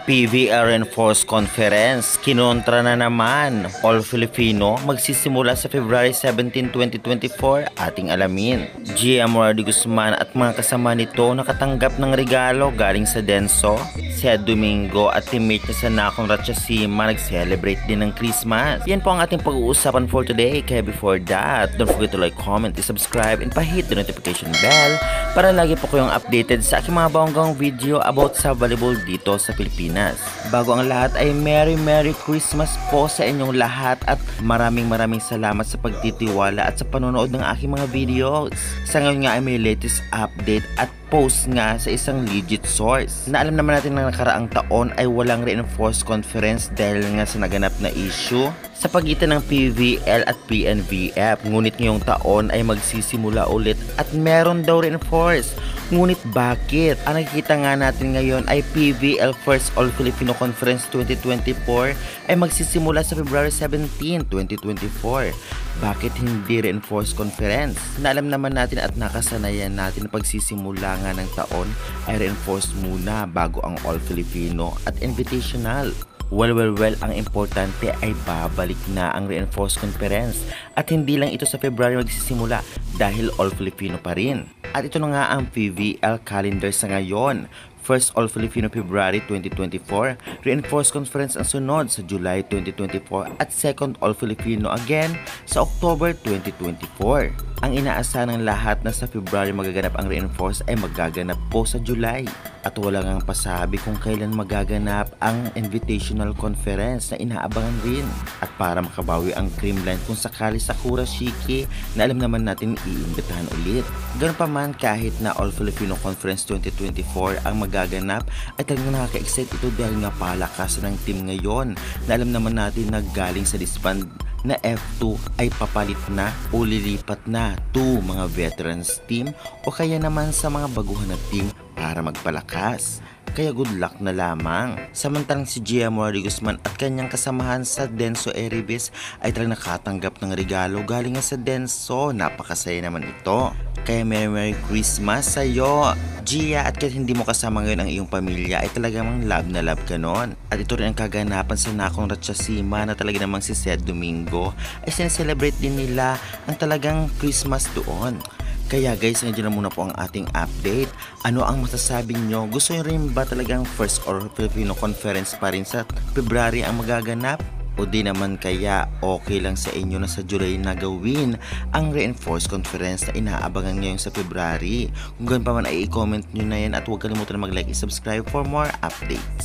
PVL Reinforced Conference, kinontra na naman. All Filipino magsisimula sa February 17, 2024, ating alamin. Gia Moradi Guzman at mga kasama nito nakatanggap ng regalo galing sa Denso. Si Domingo at teammate niya sa Nakon Ratchasima nag-celebrate din ng Christmas. Yan po ang ating pag-uusapan for today. Kaya before that, don't forget to like, comment, and subscribe, and pa-hit the notification bell para lagi po kayong updated sa aking mga bonggang video about sa volleyball dito sa Pilipinas. Bago ang lahat ay Merry Christmas po sa inyong lahat at maraming salamat sa pagtitiwala at sa panonood ng aking mga videos. Sa ngayon nga ay may latest update at post nga sa isang legit source na alam naman natin na nakaraang taon ay walang reinforced conference dahil nga sa naganap na issue sa pagitan ng PVL at PNVF. Ngunit ngayong taon ay magsisimula ulit at meron daw reinforced. Ngunit bakit? Ang nakikita nga natin ngayon ay PVL First All Filipino Conference 2024 ay magsisimula sa February 17, 2024. Bakit hindi reinforced conference? Na alam naman natin at nakasanayan natin na pagsisimula nga ng taon ay reinforced muna bago ang All Filipino at Invitational. Well, ang importante ay babalik na ang reinforced conference at hindi lang ito sa February magsisimula dahil All Filipino pa rin. At ito na nga ang PVL calendar sa ngayon. First All Filipino February 2024, Reinforced Conference ang sunod sa July 2024 at Second All Filipino again sa October 2024. Ang inaasahan ng lahat na sa February magaganap ang Reinforced ay magaganap po sa July. At wala ngang pasabi kung kailan magaganap ang Invitational Conference na inaabangan rin. At para makabawi ang Creamline kung sakali Sakura Shiki na alam naman natin iimbitahan ulit. Ganun pa man kahit na All Filipino Conference 2024 ang magaganap ay talagang nakaka-excite ito dahil nga palakasan ng team ngayon na alam naman natin na galing sa disband na F2 ay papalit na o lilipat na to mga veterans team o kaya naman sa mga baguhan na team para magpalakas. Kaya good luck na lamang. Samantalang si Gia Moradi Guzman at kanyang kasamahan sa Denso Erebis ay talagang nakatanggap ng regalo galing nga sa Denso. Napakasaya naman ito. Kaya Merry Christmas sa'yo, Gia, at kahit hindi mo kasama ngayon ang iyong pamilya ay talagang love na love ka nun. At ito rin ang kaganapan sa Nakon Ratchasima na talaga namang si Seth Domingo ay sineselebrate din nila ang talagang Christmas doon. Kaya guys, nandiyan na muna po ang ating update. Ano ang masasabi nyo? Gusto nyo rin ba talagang First All Filipino Conference pa rin sa February ang magaganap? O di naman kaya okay lang sa inyo na sa July na gawin ang Reinforced Conference na inaabangan ngayon sa February? Kung ganun pa man ay i-comment nyo na yan at huwag kalimutan na mag-like and subscribe for more updates.